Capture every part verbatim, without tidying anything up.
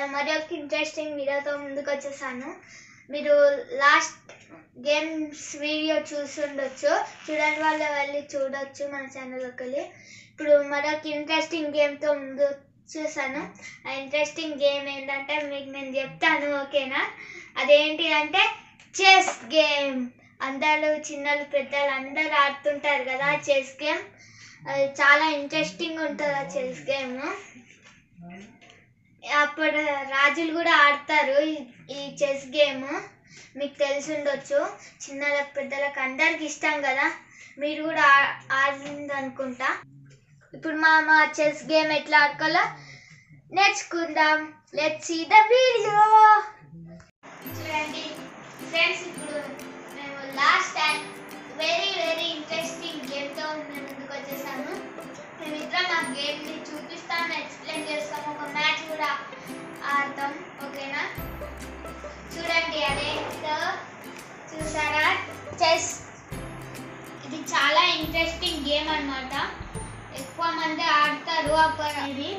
మరి ఒక ఇంట్రెస్టింగ్ వీడియోతో ముందుకు వచ్చేసాను. మీరు లాస్ట్ గేమ్స్ వీడియో చూసి ఉండొచ్చు, చూడని వాళ్ళు వెళ్ళి చూడొచ్చు మన ఛానల్లోకి వెళ్ళి. ఇప్పుడు మరొక ఇంట్రెస్టింగ్ గేమ్తో ముందు వచ్చేసాను. ఆ ఇంట్రెస్టింగ్ గేమ్ ఏంటంటే మీకు నేను చెప్తాను, ఓకేనా? అదేంటి అంటే చెస్ గేమ్. అందరూ చిన్నలు పెద్దలు అందరూ ఆడుతుంటారు కదా చెస్ గేమ్. అది చాలా ఇంట్రెస్టింగ్ ఉంటుంది ఆ చెస్ గేమ్. అప్పుడు రాజులు కూడా ఆడతారు ఈ చెస్ గేమ్. మీకు తెలిసి ఉండొచ్చు, చిన్నలకు పెద్దలకు అందరికి ఇష్టం కదా, మీరు కూడా ఆడింది అనుకుంటా. ఇప్పుడు మా మా చెస్ గేమ్ ఎట్లా ఆడుకోవాలో నేర్చుకుందాం. Let's see the video. చూడండి ఫ్రెండ్స్, ఇప్పుడు మేము last time very very interesting గేమ్తో మేము ముందుకు వచ్చేసాను. మేమిద్దరం ఆ గేమ్ని చూపిస్తాము, ఎక్స్ప్లెయిన్ చేస్తాము, ఒక మ్యాచ్ కూడా ఆడతాం, ఓకేనా? చూడండి అదేంటో చూసారా, చెస్. ఇది చాలా ఇంట్రెస్టింగ్ గేమ్ అన్నమాట. ఎక్కువ మంది ఆడతారు అప్పుడు. ఇది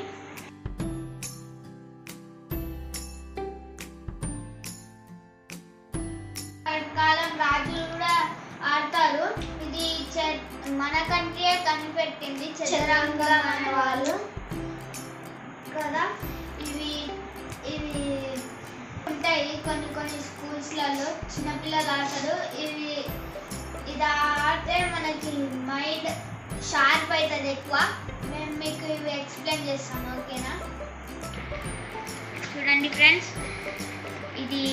కాలం రాజులు కూడా ఆడతారు. ఇది మన కంట్రీయే కనిపెట్టింది చదరంగం అనే వాళ్ళు కదా. ఇవి ఇవి ఉంటాయి కొన్ని కొన్ని స్కూల్స్లలో, చిన్నపిల్లలు ఆడతారు. ఇవి ఇది ఆడితే మనకి మైండ్ షార్ప్ అవుతుంది ఎక్కువ. మేము మీకు ఇవి ఎక్స్ప్లెయిన్ చేస్తాను, ఓకేనా? చూడండి ఫ్రెండ్స్, ఇది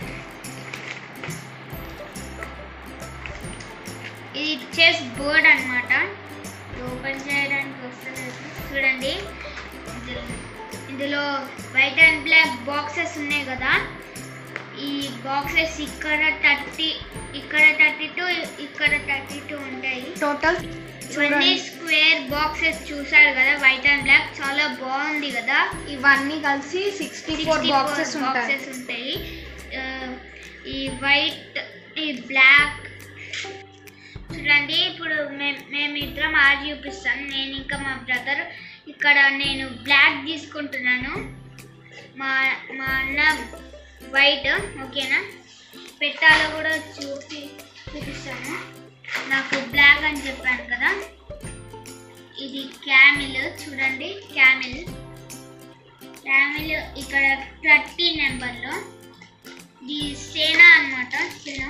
ఇది చెస్ బోర్డ్ అన్నమాట. ఓపెన్ చేయడానికి వస్తుంది. చూడండి, ఇందులో వైట్ అండ్ బ్లాక్ బాక్సెస్ ఉన్నాయి కదా. ఈ బాక్సెస్ ఇక్కడ థర్టీ ఇక్కడ థర్టీ టూ ఇక్కడ థర్టీ టూ ఉంటాయి టోటల్. ఇవన్నీ స్క్వేర్ బాక్సెస్ చూసారు కదా, వైట్ అండ్ బ్లాక్. చాలా బాగుంది కదా. ఇవన్నీ కలిసి సిక్స్టీ ఫోర్ బాక్సెస్ ఉంటాయి. ఈ వైట్, ఈ బ్లాక్. చూడండి, ఇప్పుడు మేము మేమిద్దరం ఆడి చూపిస్తాను. నేను ఇంకా మా బ్రదర్. ఇక్కడ నేను బ్లాక్ తీసుకుంటున్నాను, మా మా అన్న వైట్, ఓకేనా? పెట్టాలో కూడా చూపి చూపిస్తాను. నాకు బ్లాక్ అని చెప్పాను కదా. ఇది క్యామిల్. చూడండి, క్యామిల్ క్యామిల్ ఇక్కడ థర్టీ నెంబర్లో. ఇది సేనా అన్నమాట, సేనా.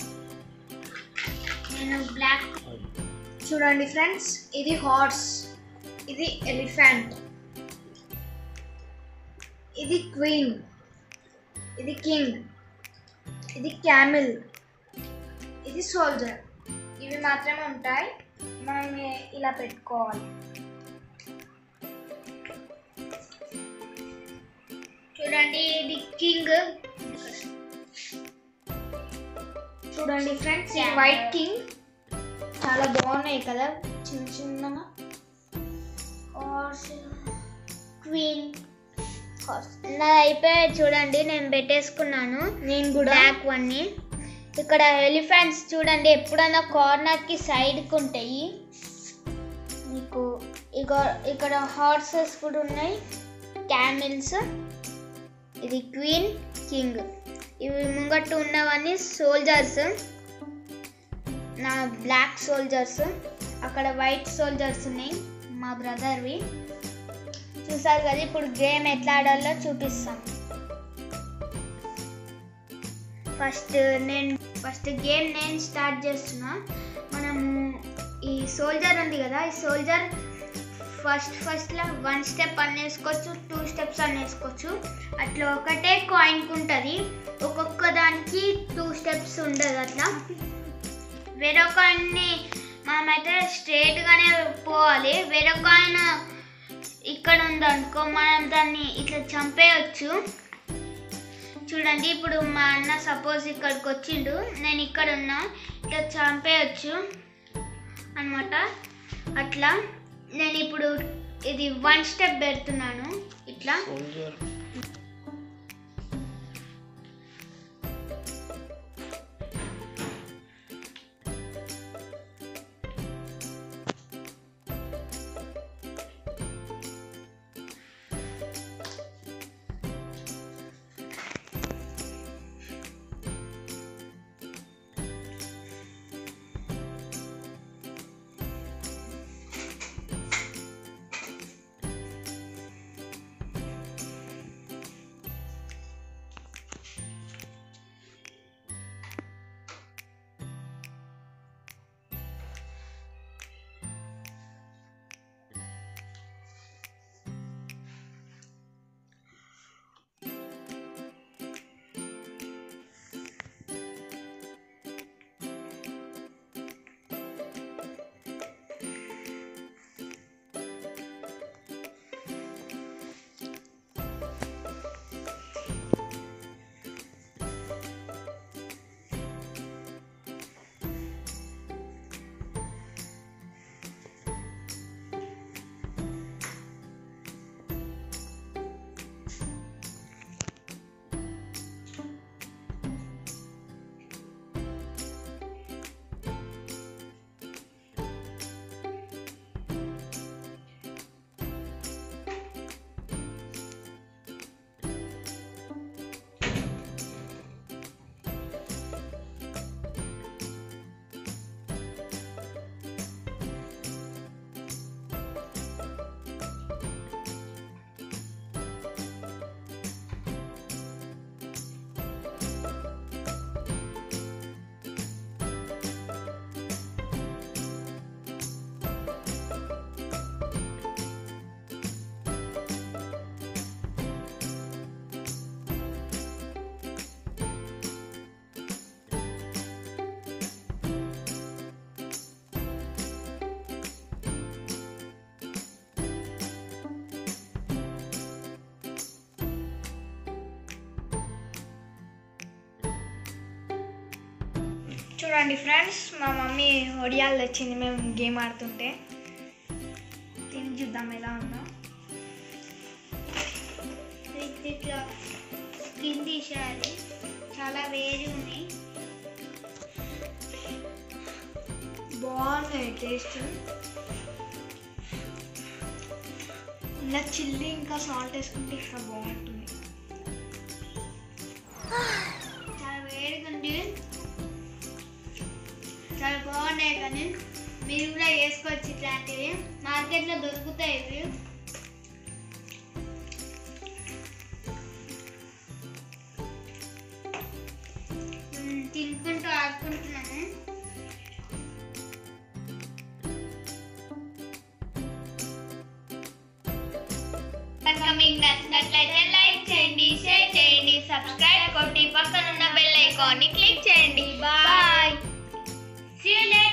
నేను బ్లాక్. చూడండి ఫ్రెండ్స్, ఇది హార్స్, ఇది ఎలిఫెంట్, ఇది క్వీన్, ఇది కింగ్, ఇది క్యామిల్, ఇది సోల్జర్. ఇవి మాత్రమే ఉంటాయి, మనం ఇలా పెట్టుకోవాలి. చూడండి, ఇది కింగ్. చూడండి ఫ్రెండ్స్, ఇది వైట్ కింగ్. చాలా బాగున్నాయి కదా చిన్న చిన్నగా. క్వీన్ నా అయిపోయాయి. చూడండి, నేను పెట్టేసుకున్నాను. నేను కూడా బ్లాక్ వన్ని. ఇక్కడ ఎలిఫెంట్స్ చూడండి, ఎప్పుడైనా కార్నర్కి సైడ్కి ఉంటాయి మీకు. ఇక ఇక్కడ హార్సెస్ కూడా ఉన్నాయి, క్యామిల్స్. ఇది క్వీన్, కింగ్. ఇవి ముంగట్టు ఉన్నవన్నీ సోల్జర్స్, నా బ్లాక్ సోల్జర్స్. అక్కడ వైట్ సోల్జర్స్ ఉన్నాయి, మా బ్రదర్వి. చూసారు కదా. ఇప్పుడు గేమ్ ఎట్లా ఆడాలో చూపిస్తాం. ఫస్ట్ నేను ఫస్ట్ గేమ్ నేను స్టార్ట్ చేస్తున్నా. మనము ఈ సోల్జర్ ఉంది కదా, ఈ సోల్జర్ ఫస్ట్ ఫస్ట్లో వన్ స్టెప్ అని వేసుకోవచ్చు, టూ స్టెప్స్ అని వేసుకోవచ్చు. అట్లా ఒకటే కాయిన్కి ఉంటుంది, ఒక్కొక్క దానికి టూ స్టెప్స్ ఉండదు. అట్లా వేరే కాయిన్ని మనమైతే స్ట్రేట్గానే పోవాలి. వేరే కాయిన్ ఇక్కడ ఉందనుకో, మనం దాన్ని ఇట్లా చంపేయచ్చు. చూడండి, ఇప్పుడు మా అన్న సపోజ్ ఇక్కడికి వచ్చిండు, నేను ఇక్కడ ఉన్నా, ఇట్లా చంపేయచ్చు అన్నమాట. అట్లా నేను ఇప్పుడు ఇది వన్ స్టెప్ పెడుతున్నాను ఇట్లా. చూడండి ఫ్రెండ్స్, మా మమ్మీ ఒడియాలు తెచ్చింది మేము గేమ్ ఆడుతుంటే. తిని చూద్దాం ఎలా ఉందో. ఇట్లా కింద తీసేయాలి, చాలా వేడి ఉన్నాయి. బాగున్నాయి టేస్ట్. ఇలా చిల్లీ ఇంకా సాల్ట్ వేసుకుంటే ఇంకా బాగుంటుంది. చాలా వేడిగా ఉంది, చాలా బాగున్నాయి. కానీ మీరు కూడా వేసుకోవచ్చు ఇట్లాంటివి, మార్కెట్లో దొరుకుతాయి ఇవి. తినుకుంటూ ఆడుకుంటున్నాను. కనుక మీకు నచ్చినట్లయితే లైక్ చేయండి, షేర్ చేయండి, సబ్స్క్రైబ్ కొట్టి పక్కనున్న బెల్ ఐకాన్ని క్లిక్ చేయండి. బాయ్. See you later.